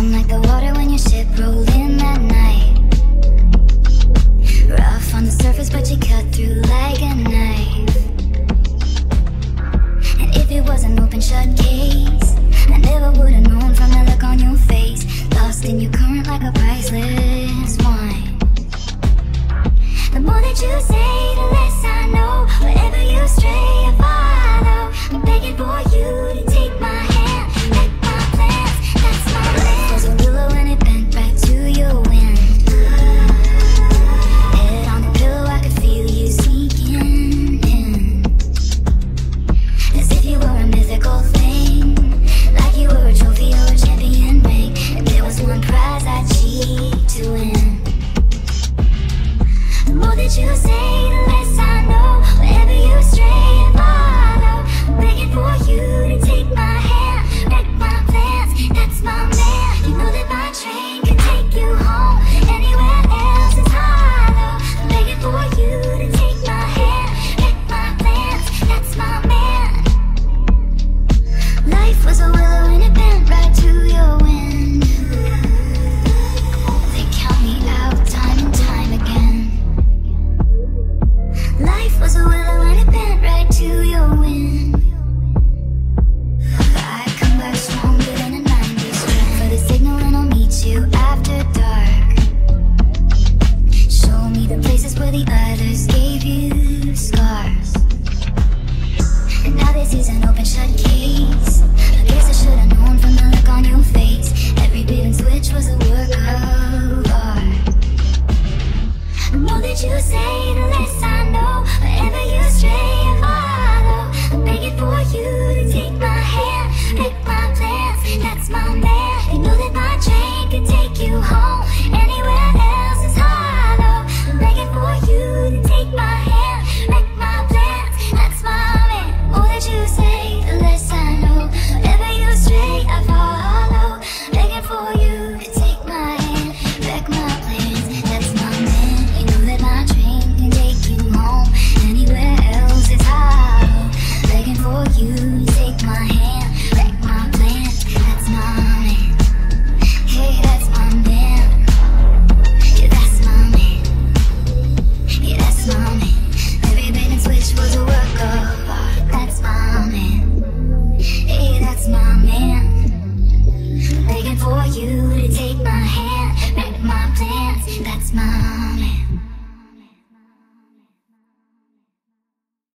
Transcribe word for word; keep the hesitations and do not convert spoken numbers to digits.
I'm like the water when your ship rolled in that night. Rough on the surface, but you cut through like a knife. And if it was an open shut case, I never would've known from the look on your